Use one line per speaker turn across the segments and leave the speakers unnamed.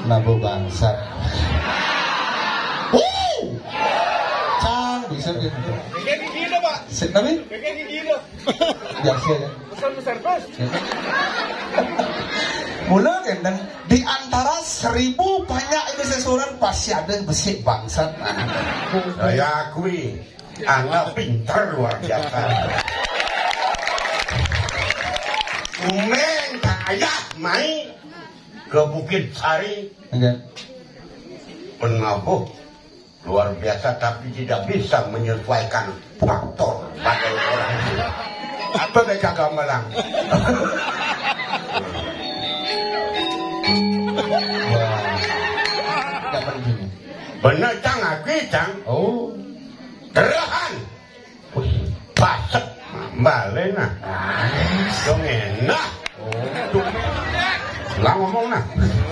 Nabo bangsat. Cang bisa gitu.
Bikin gila pak.
Tapi?
Bikin gila.
Biasa ya.
Besar bos.
Mula kan dan di antara 1000 banyak ini seseorang pasti ada besi bangsat.
Saya akui, anak pintar luar biasa. Umeng kaya main ke Bukit Sari, penabuh luar biasa, tapi tidak bisa menyesuaikan faktor pada orang itu. Apa mereka gamelang?
Wah, nggak penting.
Bener cang aku cang.
Oh,
Gerahan. Pasek balik nah. Dong enak. Lah ngomong nah.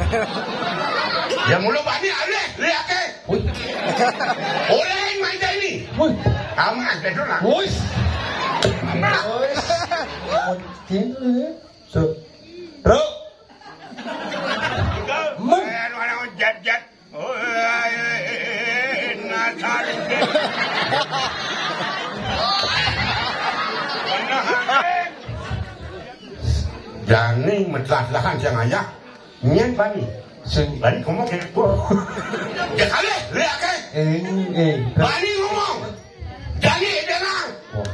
Ya mulu bani ale, lihat ke. Oleh main ini.
woi,
Aman betul lah.
woi, woi, tuh, bro, men,
Jat. Nasar. Jani menjelaskan sang ayah. Nyen bani.
sing,
Bani ngomong ke gua. Ya kali, lihat ke. Bani ngomong. Jani dengar.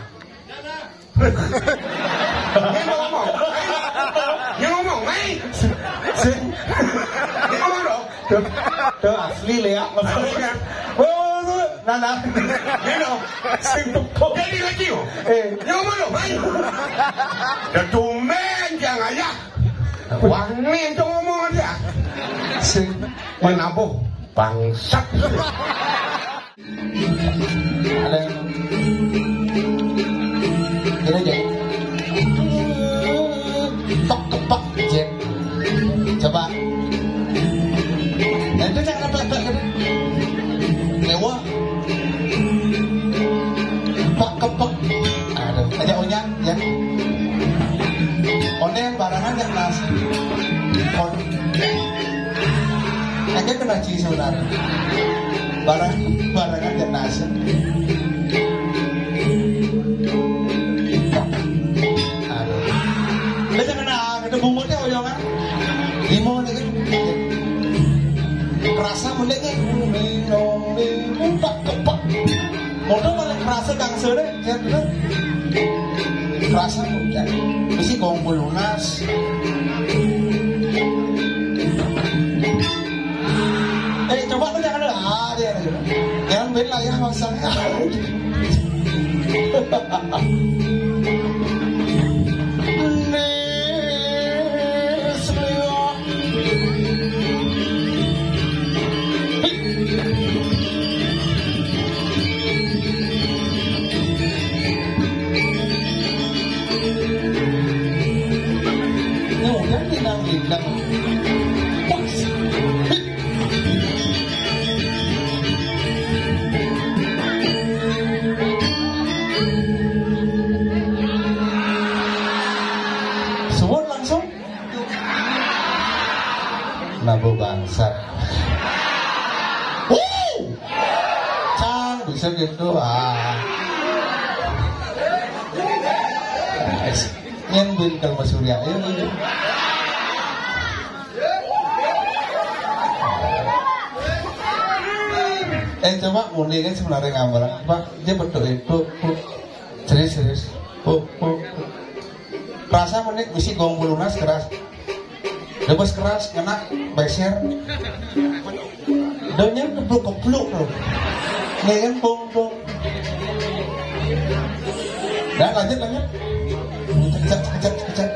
Dia ngomong. Dia ngomong, main.
sing,
Dia ngomong dong.
tuh asli lihat maksudnya. Oh, nana,
Dia dong.
sing tuh,
Jadi kecil.
eh,
Dia ngomong dong, main. Dan tumen sang ayah. Wangi itu ngomong aja.
sing,
Menabuh bangsat.
ada yang, gini aja, kepak, jet, coba, nanti jangan pelan gitu, lewat, kepak, aduh, aja onyan, ya, onen barangan yang nasi, Anda kena cium sebenarnya. Barangan dan nasi. Aduh. Dia jangan ada bumbunya oyongan. Limau ni kan. Kerasa mulanya. Kepak. Motor malah kerasa gangsa deh. Kerasa mulanya. Mesti kumpul lunas. Coba lu jangan ada dia. Jangan bela ya maksudnya. Lindang. Nabo bangsat. Cang bisa gitu Nyen bin kalau Surya ini. Coba muni kan sebenarnya gambar Pak, dia betul itu serius. Rasa menit mesti gombol lunas keras. Lepas keras kena beser. Donya kepluk loh. Nih kan bong. Dan lanjut. Kecap.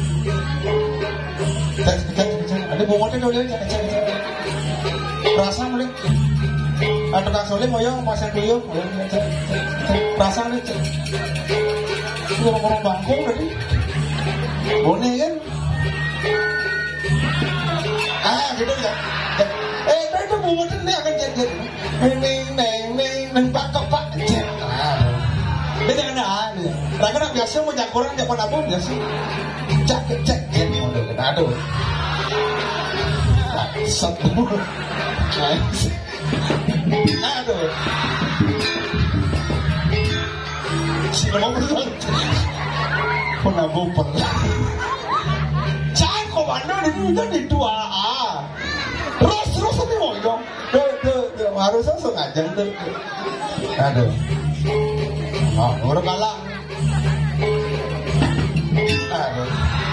Ada bongotnya dulu ya, kecap. Rasa menit. Ada kasolnya moyong pasang kuyung. Rasa menit. Orang bangkong tadi. Boleh kan? Gitu ya. Itu bumbunya dia akan jadi neng pak. Dia jangan ada. Karena biasa mau jagoran jagoan apa biasa. Cek. Aduh. Satu. Aduh. Sino mo berulang? Penabung pernah. Jangan komando di 2A. Terus tapi mau dong. Harusnya sengaja tuh. Aduh. Oh, udah kalah. Aduh.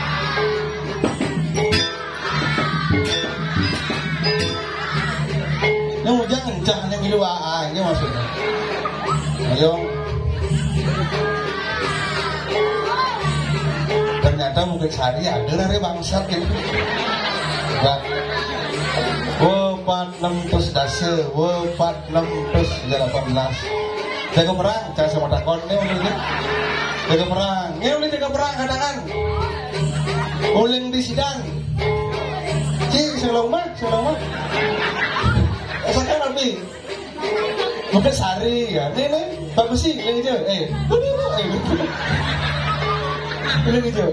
Yang jangan yang 2A ini maksudnya. Ayo. Ternyata mungkin sehari ada dari bangsat gitu. Bang. 46 terus dase, 46 terus 18. Jaga perang, jangan sama takon ini udah. Jaga perang, ini udah jaga perang kadang-kadang. Uling di sidang. Selama. Asalkan lebih. Mungkin sehari ya. Ini bagus sih, ini aja. Ini gitu.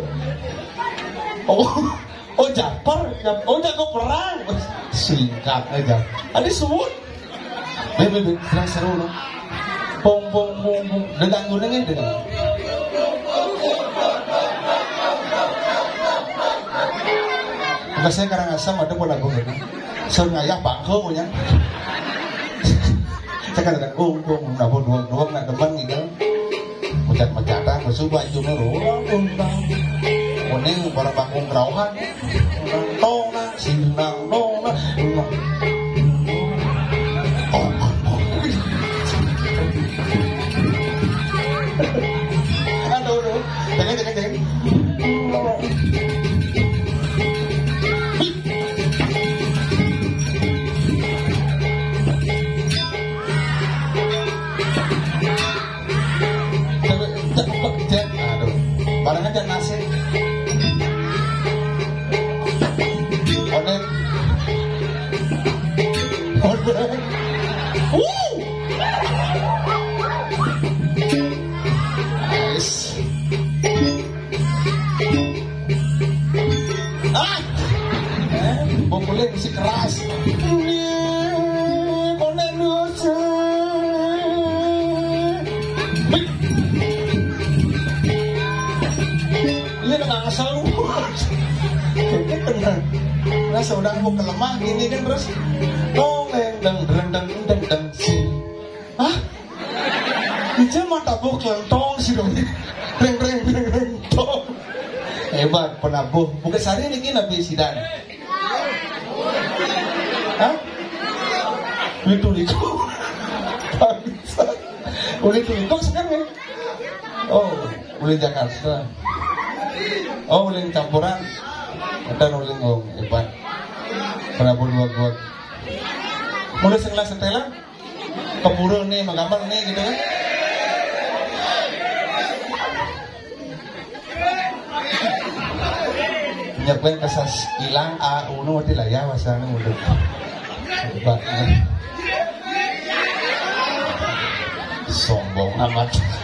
Oh Japar, jago perang. Singkat aja. Ada sebut. Bebe, seru loh. Pong. Dengan gunanya dengan. Biasanya Karangasem ada pun lagu gitu. Sơn ngaya bangko punya. Saya kan dengan pong, nabung doang nak teman gitu. Macet-macetan, bersubah cuma ruang. Ini para bangun rauhan nona sinang nona aduh jangan aduh barangnya jangan nasi. Nice. Boleh musik keras. Ini nggak ngasal lu. Tenang. Nah saudara mau kelemah gini kan terus deng sih. Hah? Itu mata buh kelentong sih dong. Reng tong. Hebat penabuh. Bukan sehari ini Nabi Sidan. Hah? Liku. Boleh liku sekarang ya? Oh, boleh Jakarta. Oh, boleh campuran. Ada nuling hebat. Penabuh dua. Mulai setelan keburu nih menggambar nih gitu kan. Nyeklen kesas hilang uno mati lah ya masalahnya udah. Sombong amat.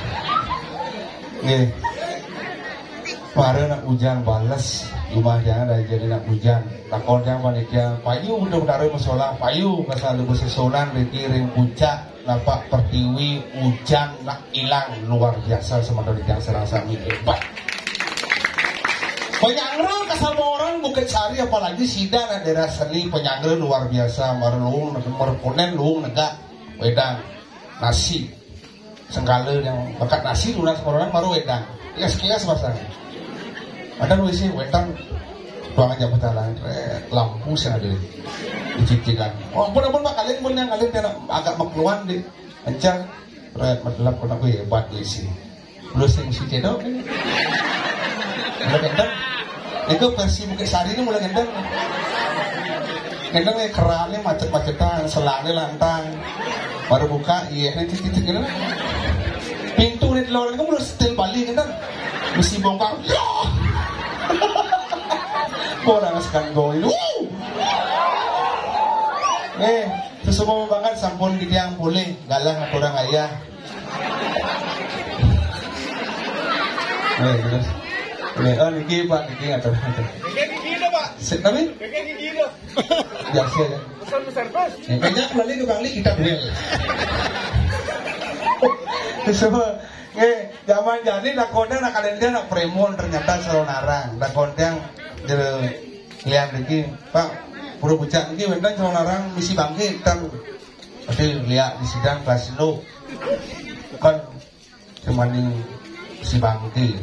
Nih. Kemarin nak hujan balas rumah jangan dah jadi nak hujan. Takon jangan panitia payu udah berdarah masalah payu nggak selalu bersesonan dikirim puncak nampak pertiwi hujan nak hilang luar biasa sama dari yang serasa hebat. Penyangre kesama orang Bukit Sari apalagi Sidan daerah seni penyangre luar biasa marlung merponen lung negak wedang nasi senggale yang bekat nasi lunas orang baru wedang kias pasang. Ada nulisnya wedang ruangan jabatan lampu sih ada dicicikan. Oh pun kalian pun yang kalian agak makluan deh encang red madelap kena gue hebat isi lu sing si cedok mulai gendeng itu versi Bukit Sari ini mulai gendeng kerannya macet-macetan selangnya lantang baru buka iya ini titik-titik gitu pintu di luar itu mulai setel Bali gendeng mesti bongkar orang sekarang goin semua banget sampun di yang boleh galang orang ayah terus niki pak niki atau
Niki pak
Tapi
Kayak gigi lo.
biasa ya.
Pesan besar bos.
Kayaknya kembali ke Bang Li kita duel. Semua zaman jadi nak konten nak kalian dia nak premon ternyata selalu narang. Nak konten jadi lihat lagi Pak pura bucak lagi wendang selalu narang misi bangkit kan. Tapi lihat di sidang kelas lo kan cuma di misi bangkit.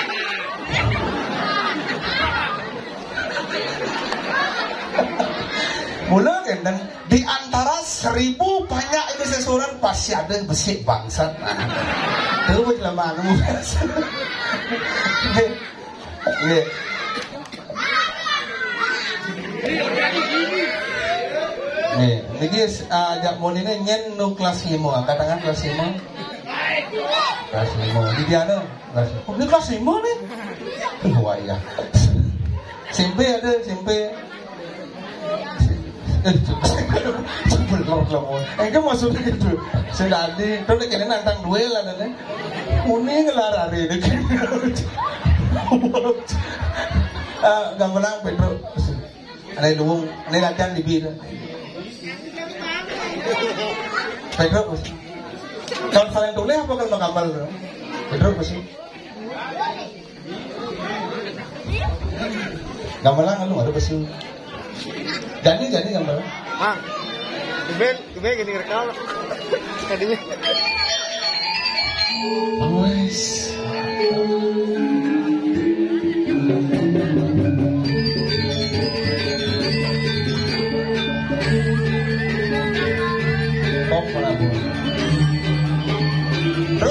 Mula kan dan di antara 1000 banyak itu seseorang pasti ada besi bangsat. Itu lama nemu. Nih. Nih, ini ajak mon ini nyen nu kelas 5, katakan kelas 5. Kelas 5. Di dia ada kelas. Oh, ini kelas 5 nih. Wah ya. SMP ada SMP. Engkau maksudnya gitu. Sedadi, tuh lagi nantang duel ada nih. Kuning ngelar hari ini. Gambalang Pedro. Ada luung, ini latihan di bir. Pedro, kalau kalian tulis apa kalau gambar? Pedro pasti. Gambalang lu ada pasti. Jadi gambar.
Ah, gue gini rekam. Tadinya.
Wes. Top Prabu. Bro.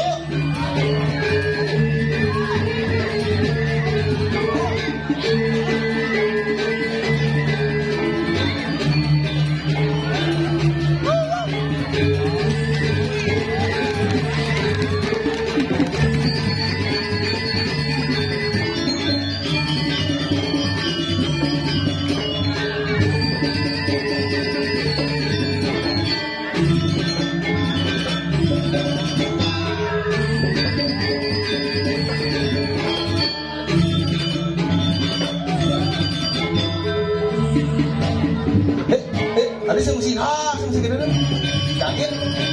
Ada sungsi gitu kan? Kaget.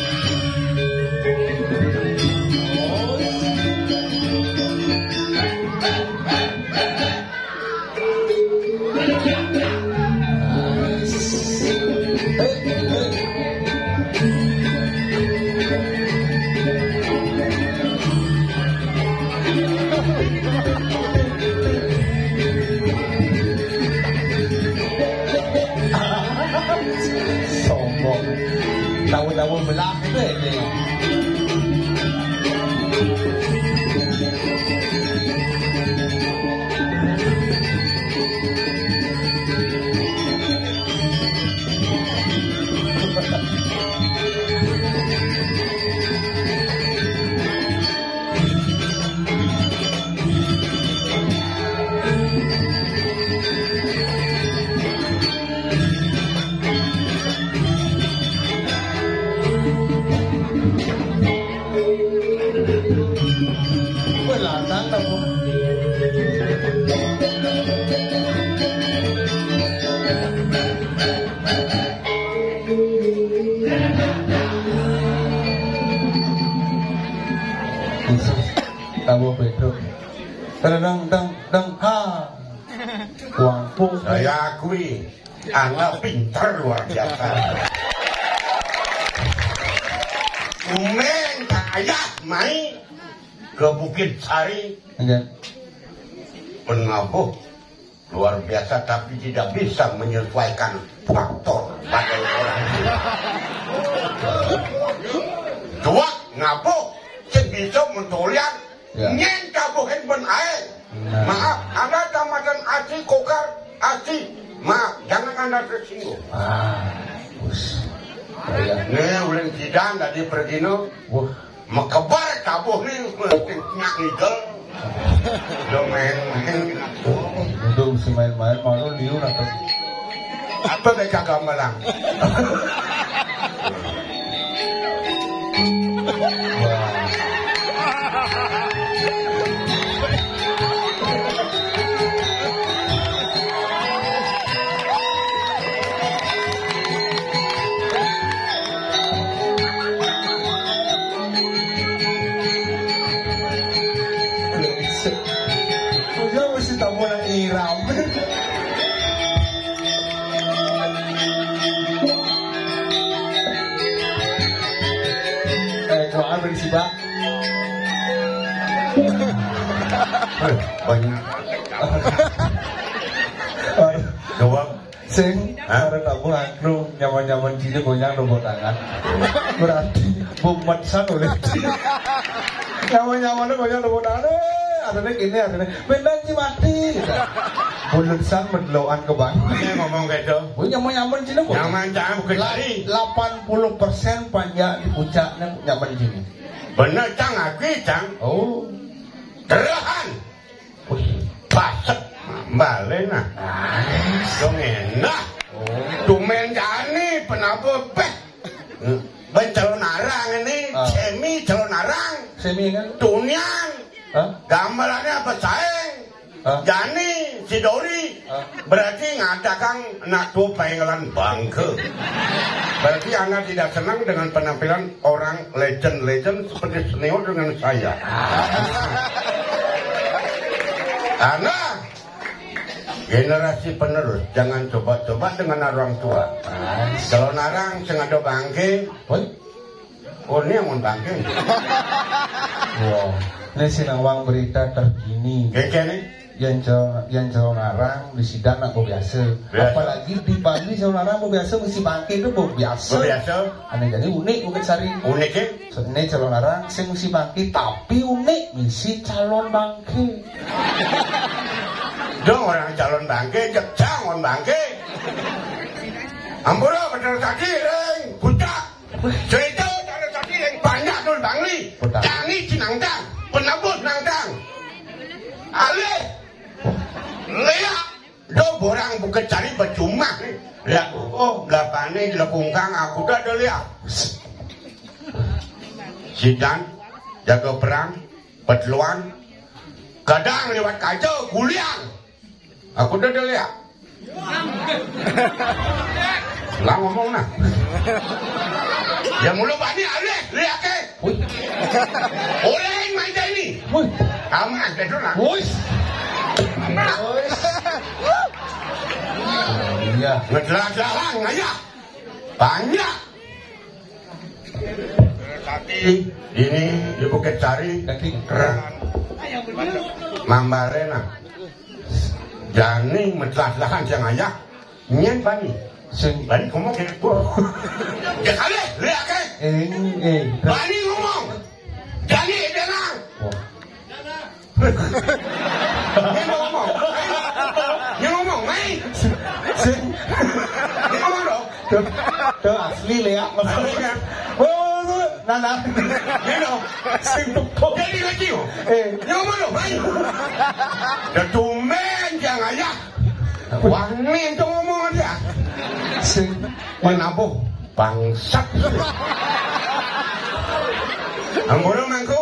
Sombong. Tahu-tahu belah itu ya. Belakang tahu. Tahu Pedro. Dang ha. Wangpu.
Saya akui, anak pintar luar biasa. Umeng kaya main ke Bukit Sari, penabuh luar biasa tapi tidak bisa menyesuaikan faktor pada orang. Dua ngabuh sebisa mentolian nyen kabuhin ben air. Maaf, Anda tamatan Aci Kokar, Aci. Maaf, jangan Anda tersinggung. Nih ulang sidang tadi pergi no, mekebar kabuh nih, nyak nigel. Udah main-main.
Udah si main-main malu liu nak.
Apa mereka gamelang? banyak. Coba
sing arep tamu angklung nyaman-nyaman cine goyang nombor tangan. Berarti bumetsan oleh. Nyaman-nyaman goyang nombor tangan. Adane kene adane bendan mati. Buletsan mendelokan ke bang.
Ini ngomong gitu.
Oh nyaman-nyaman cine kok.
Nyaman jangan bukan cari.
80% panjang di puncaknya nyaman cine.
Bener cang aku cang.
Oh.
Gerahan. Paset. Balik nah. Dong enak. Dumen jani penapa peh. Ben calon arang ini, semi calon arang.
Semi kan?
Tunian. Gambarannya apa saeng? Jani, si Dori. Berarti ngadakan nak tuh pengelan bangke. Berarti anak tidak senang dengan penampilan orang legend-legend seperti senior dengan saya. Anak generasi penerus jangan coba-coba dengan orang tua. Kalau narang sengaja bangke, oh ini yang mau bangke.
Wow, ini sinawang berita terkini.
Kayak nih,
yang calon narang di sidang nak biasa. Apalagi di Bali calon narang biasa mesti bangke itu biasa.
Biasa.
Aneh jadi unik mungkin cari.
Unik ya?
Ini calon narang sing mesti bangke tapi unik mesti calon bangke.
Dong orang calon bangke, calon bangke. Ampura bener tadi reng, buta. Cerita calon tadi reng banyak dul bangli. Jani cinangdang, penabut nangdang. Ale, lihat, do borang bukan cari bercuma. Lihat, oh belakangnya di lekungkang aku dah ada lihat. Sidang, jaga perang, petluan, kadang lewat kacau, guliang. Aku udah lihat. Lah ngomong nah. Ya mulu bani ale, lihat ke. Orang main ini. Aman betul lah.
Iya.
Ngejelas-jelas ngaya. Banyak. Ini di Bukit Sari keren. Mambarena. Jani menjelaskan siang ayah nyen bani sing bani ngomong gitu ya kali lihat ke bani ngomong Jani denang dia ngomong main
sing
dia ngomong dong
tuh asli lihat maksudnya Nana,
you know,
sing tuh
jadi lagi dia ngomong dong main dan tumen jangan ayah wangi itu ngomong aja
sing
menabuh bangsat Ampura mangku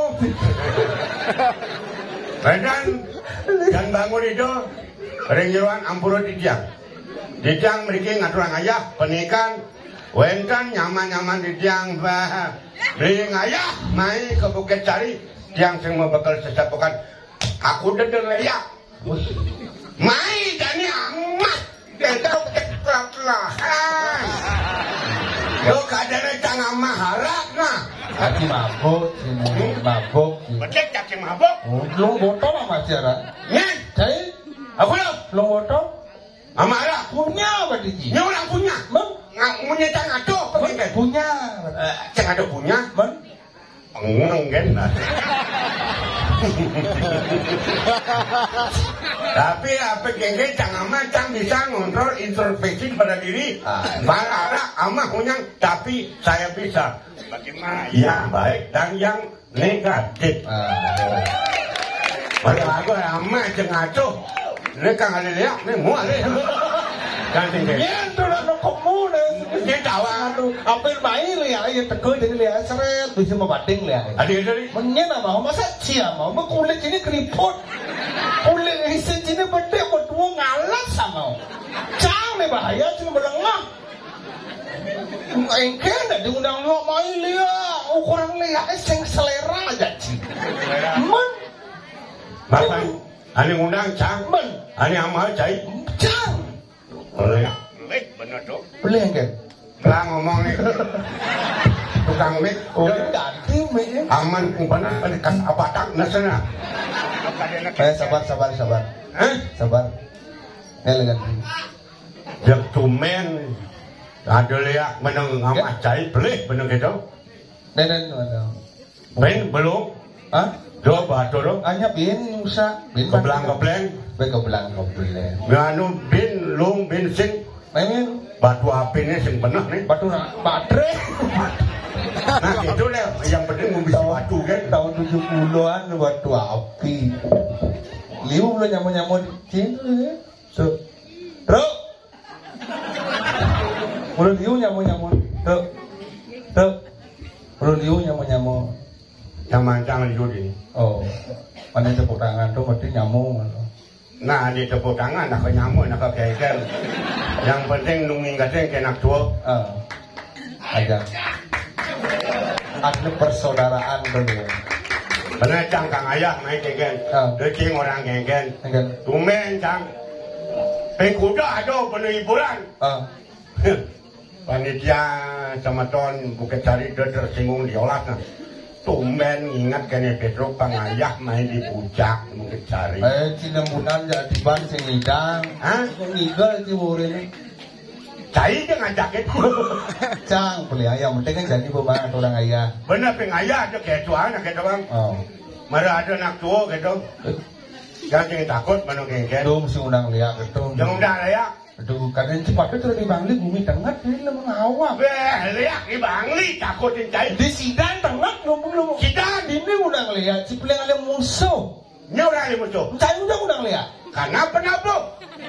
dan bangun itu ringgiruan ampura didiang mereka ngaturang ayah penikan wenkan nyaman-nyaman didiang ring ayah mai ke Bukit Sari yang sing mau bakal sesapukan aku dedel ya mai jani amat kita keklak-kelakan lo kadang jangan maharap nah
hati mabuk sini mabuk
betul cacing mabuk
lu botol sama cara
nyen
cai
aku
lu botol
amarah
punya apa diji
ini orang punya punya jangan ada
punya
jangan ada punya enggak lah tapi apa gengge jangan macam bisa ngontrol introspeksi pada diri para ama punya tapi saya bisa bagaimana yang baik dan yang negatif pada aku ama ngaco ini kang ada lihat ini mau ada kan tinggal
itu lah no komune
dia tawa
apel bayi lihat ya tegur jadi lihat seret bisa membanding lihat
adik dari
menyena mau masa cia mau kulit ini keriput kulit isi ini beda berdua ngalas sama cang nih bahaya cuma berengah engke nggak diundang lo main lihat ukuran lihat sing selera aja sih
bapak ani ngundang cang ani amal cai
cang
boleh bener dong
boleh enggak
lah ngomong nih tukang mik.
Oh, ganti mik.
Aman kumpan kas abatak nasana.
Sabar. Sabar. Ganti.
Jak tumen. Ada lihat meneng amat cai beli bener gitu.
Nenen.
Ben belum.
Hah?
Coba turun.
Hanya bin usah. Bin
Kebelang.
Kebelang.
Nganu bin lung bensin.
Main
Batu apinya sing bener nih.
batu baterai.
Nah itu lah yang penting mau bisa batu kan.
Tahun 70-an batu api. Liu belum nyamuk cinta. Tuh. Truk. Belum liu nyamuk. Truk. Belum liu nyamuk.
Yang mancang liu ini.
Oh. Mana tepuk tangan tuh mesti nyamuk.
Nah di tepuk tangan nak nyamuk nak kegeger. Yang penting nunggu katanya kena tua.
Aja. Ada persaudaraan dulu.
Benar cang kang ayah main genggen. Decing orang genggen. Tumen cang. Pekuda ada penuh hiburan. Panitia sama ton Bukit Sari dia tersinggung diolah. Tumen ingat kene Petro pangayah main di puncak Bukit Sari.
Cinembunan jadi ban sing ngidang. Ngigel ci urine.
Cai dia ngajak itu.
Cang, beli ayam, penting kan jadi pembangan orang ayah.
Benar pengayah ada kayak tuan, kayak doang.
Oh.
Mara ada anak tua gitu. Jangan takut mana genggen.
Aduh, mesti undang liak itu.
Jangan undang liak.
Aduh, karena cepatnya terus di Bangli bumi tengah ini lemah awak.
Liak di Bangli takutin cai.
Di Sidan tengah ngomong.
Sidan
ini undang liak, cipleng ada musuh.
Ini orang ada musuh.
Cai undang liak.
Karena penabuk.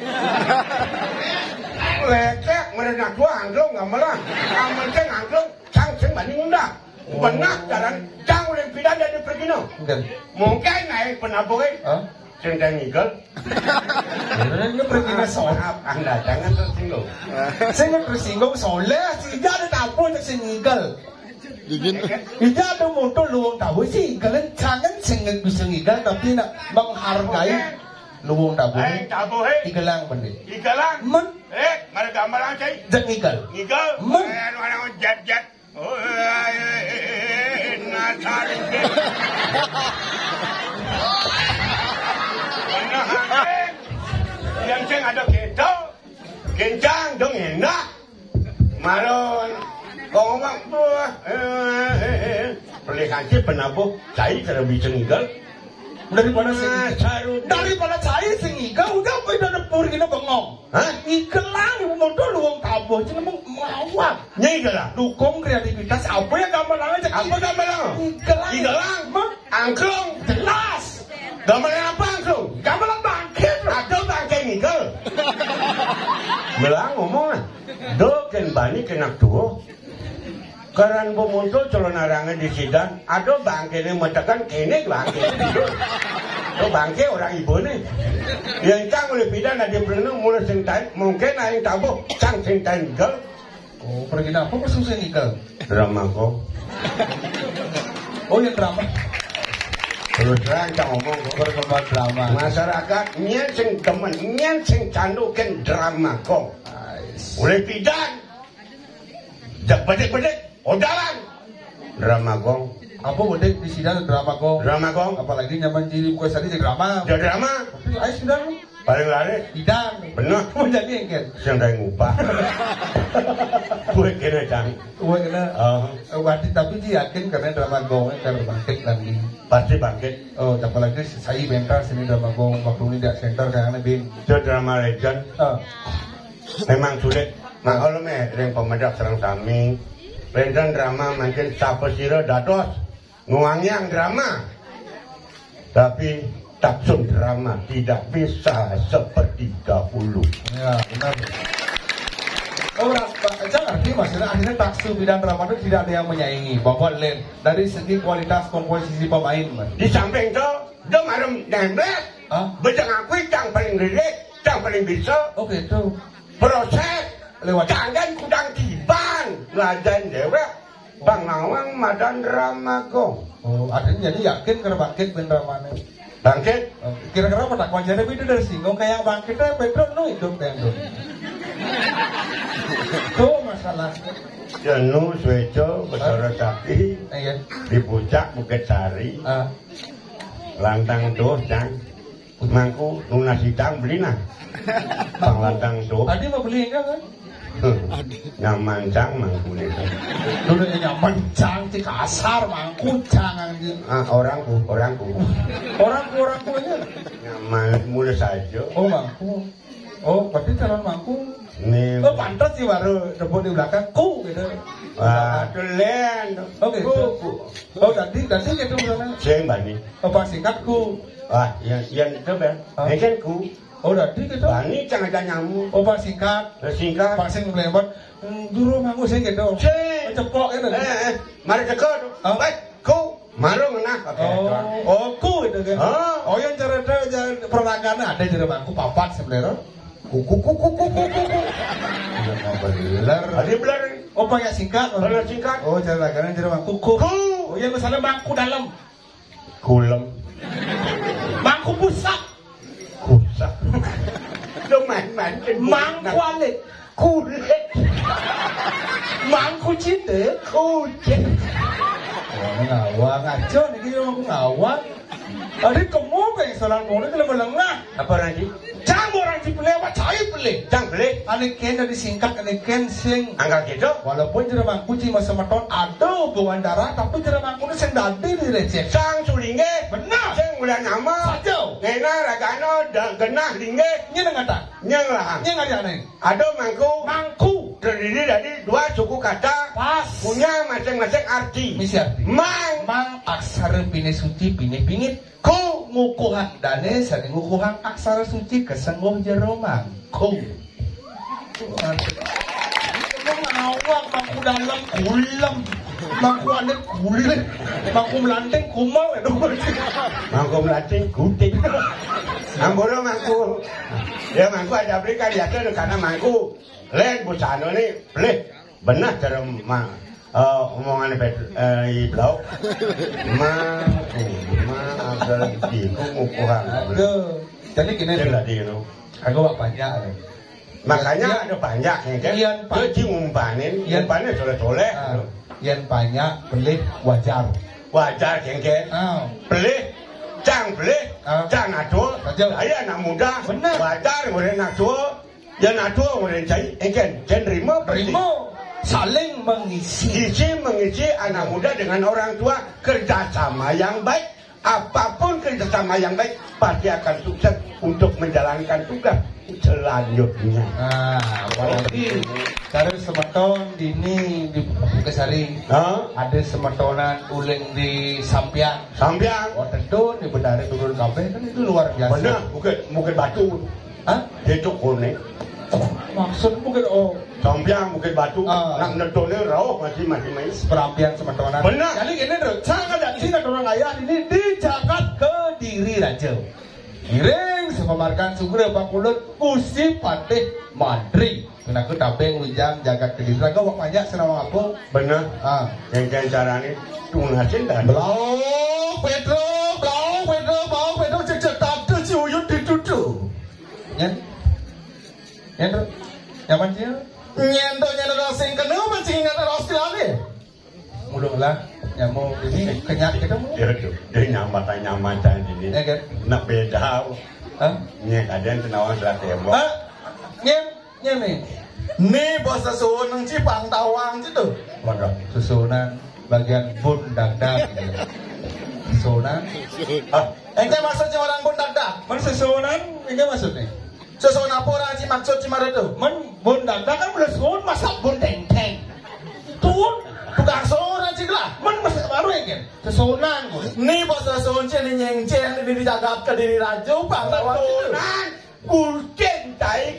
Lecek mereka tua angklung nggak malah. Aman ceng angklung, cang ceng banding undang. Benar jalan, cang udah pindah dari pergi no. Mungkin naik penabuknya. Cinta ngigel.
Ini pergi ke soal.
Anda jangan tersinggung.
Saya tersinggung soalnya tidak ada tabu untuk ngigel. Tidak ada motor luang tabu sih. Kalian jangan sengit bisa ngigel tapi nak menghargai luang tabu.
Tabu
igelang benih.
Igelang.
Men.
Mari gambar aja.
Jangan ngigel.
Ngigel.
Men.
Jet. Oh, natari. Yang ceng ada keto, kencang dong enak. Maron, kau ngomong buah. Pernikahan penabuh, cai kalau bisa ngigel.
Daripada cai singigel, udah apa itu ada pur gini bengong. Igelang ibu motor luang tabuh, cina mengawak.
Ngigel lah.
Dukung kreativitas, apa yang gambar aja?
Apa gambar lo? Igelang. Angklung.
Jelas.
Gambarnya apa angklung?
Gambar bangkit.
Ada bangkit ngigel. Melang ngomong lah. Doken bani kena tuh. Karan pemuncul calon arangan di Sidan. Ada bangkitnya metekan kene bangkit. Itu bangkit orang ibu nih. Yang cang oleh bidan ada berenang mulai sentai. Mungkin ada yang tabuh. Cang sentai ngigel.
Oh, pergi apa susah ngigel?
Drama kok.
Oh, yang drama.
Terus terang cang ngomong
berkembang drama.
Masyarakat nyen sing temen, nyen sing candukan drama kok. Oleh bidan. Jak bedek-bedek. Odalan. Drama kong.
Apa bedek di sini drama kong?
Drama kong.
Apalagi nyaman jadi bukan tadi drama.
Jadi drama.
Tapi lain sudah.
Paling laris.
Bidan.
Benar.
Mau jadi engkel.
Siang dari ngupah. Gue kena cang.
Gue kena. Wadi tapi dia yakin karena drama kong karena bangkit lagi.
Pasti bangkit.
Oh, apalagi saya bentar sini drama kong waktu ini di center kayaknya bin.
Itu drama legend. Memang sulit. Nah kalau yang pemedak serang sami. Legend drama makin siapa sira dados nguangyang drama. Tapi taksum drama tidak bisa seperti dahulu.
Ya, benar. Oh, jangan arti maksudnya akhirnya taksu bidang drama itu tidak ada yang menyaingi. Bahwa lain dari segi kualitas komposisi pemain.
Di samping itu, dia marem nembet. Bejang aku yang paling gede, yang paling bisa.
Oke, itu
proses.
Lewat
jangan kudang tiban ngajain dewek Bang Nawang madan drama kok.
Oh, artinya jadi yakin karena bangkit ben dramanya.
Bangkit?
Kira-kira pendakwaan jadi itu dari singgung kayak bangkitnya Petro no hidup kan tuh. Tuh masalah.
Jenu Swejo Betara Sapi
Iya.
di puncak Bukit Sari. Lantang tuh cang. Mangku lunas hidang beli nah. Bang lantang tuh.
Tadi mau beli enggak kan?
Nyaman cang mangku nih.
Dulu nyaman cang di kasar mangku cang anjing.
Orangku.
Orang punya.
Nyaman mulai saja.
Oh mangku. Oh berarti calon mangku.
Nih.
Oh pantas sih baru debut di belakang ku gitu.
Wah, kelen.
Oke. Oh tadi gitu misalnya.
Saya bani.
Apa singkatku?
Wah, yang itu ben. Kan ku.
Oh tadi gitu.
Bani jangan ada nyamuk.
Oh pak singkat.
Singkat.
Pak sing lewat. Dulu mangku sing gitu. Cepok gitu.
Mari teko. Baik, ku. Marung nah.
Oh ku itu kan. Oh yang cara perlagan ada jadi mangku papat sebenarnya. Kuku. Beler.
Ada beler.
Oh pakai singkat.
Beler singkat.
Oh cara laganan jadi mangku. Oh yang misalnya mangku dalam.
Kulem.
Mangku pusat.
Kusak. Lo main-main.
Mangku alik. Kulit. Mangku cinta. Kucing. Oh ngawang ngaco nih kita mangku ngawang. Adik kamu pengen soal mulu kalau melengah.
Apa lagi?
Jangan orang dipelewat, cai pelih.
Jangan beli.
Ane ken dari singkat, ane ken sing.
Angkat gitu.
Walaupun jera mangku cuma semeton ada hubungan darah, tapi jera mangku ini sing dadi di receh.
Sang sulingge.
Benar.
Sing udah nama.
Sajo.
Nena ragano dan genah lingge.
Nyeng ngata.
Nyeng lah.
Nyeng ada aneh.
Ada mangku.
Mangku.
Terdiri dari dua suku kata.
Pas.
Punya masing-masing arti.
Misi arti. Mang aksara bine suci bine pingit. Ku ngukuhan dane sani ngukuhan aksara suci kesengguh jero mangku. Awak mangku dalam kulam. Mangku ane kulit. Mangku melanteng kumal ya dong.
Mangku melanteng guting. Amboro mangku. Ya mangku ada berikan ya karena mangku. Len busano nih boleh benar cara omongan iblau asal bingung ngukuhan.
Jadi gini
deh.
Aku wak banyak.
Makanya ada banyak kan. Jadi ngumpanin soleh-soleh.
Yang banyak beli wajar.
Wajar kan. Beli cang nado. Saya anak muda. Wajar boleh nado. Ya nado boleh cai. Kan rimo.
Saling mengisi
anak muda dengan orang tua, kerjasama yang baik. Apapun kerjasama yang baik pasti akan sukses untuk menjalankan tugas selanjutnya.
Apalagi dari semeton dini di Bukit Sari. Ada semetonan uling di Sampiang. Oh tentu di Bedari turun kafe kan itu luar biasa.
Benar, Bukit Batu. Itu kuning.
Maksud Bukit
Sampiang Bukit Batu, nak nedone rauh masih
perampian semetonan.
Benar.
Jadi gini bro, sangat dan sini orang ayah ini di Jakarta Kediri Raja. Giring sepamarkan sugre bakulut Gusti Patih Mandri. Kenaku tapeng wijang Jagat Kediri Raja wak banyak senawang apa?
Benar. Yang caranya tunasin dan.
Blau Pedro cek tante ciuyut ditutu. Nyen nyaman sih? Nyendo sing kena mancing Australia. Mudahlah nyamuk ini kenyat kita mu.
Dia nyaman ini.
Kan?
Nak beda. Nyek ada yang tenawan sudah tembok.
Nyem nih. Nih bos susunan Cipang Tawang itu.
Waduh.
Susunan bagian bun dagdag. Susunan. Engke maksudnya orang bun dagdag. Mana susunan? Engke maksudnya? Susunan apa orang maksud cimar itu? Bun dagdag kan boleh susun masak bun teng-teng. Tuh, tukang susunan sih lah. Masak baru ya kan? Susunan. Nih bos susun ini nyengceng di Jagat Kediri Raja Pangtawang itu.
Gulceng.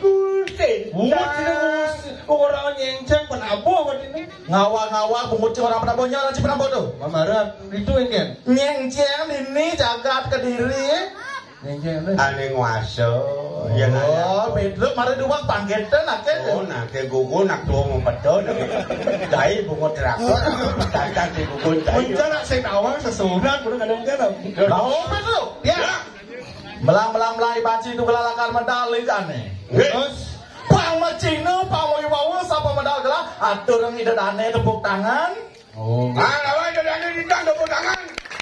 Orang nyengceng penabuh kan ini. Ngawang bungut orang penabuhnya orang Cipenabuh tuh. Mamarat itu kan? Nyengceng ini Jagat Kediri.
Ane nguaso. Ya
nanya. Beduk mari duwak panggetan akeh.
Nak ke gugu nak tuwa mempedon. Dai bungut traktor. Cacat di gugu dai.
Mencana sing awang sesunan kudu kadang kan.
Lho, beduk.
Ya. Melang-melang melai banci itu kelalakan medali aneh.
Terus
bang
Sang Macina pamoy-pamoy sapa medal gelah atur yang ide dane tepuk tangan.
Oh.
Ah, lawan ada ditang tepuk tangan.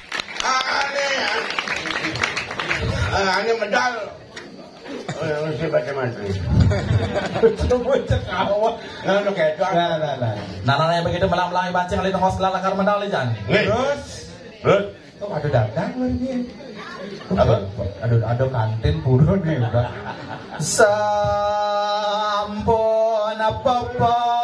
Ini medal. Mesti baca mantri.
Coba cek awak.
Nah, kayak itu.
Nah.
Nana yang begitu melang-melangi bancing kali tengok segala lakar medal jan.
Terus.
Oh, ada dagang lagi.
Apa?
Ada kantin purun nih udah.
Sampun apa-apa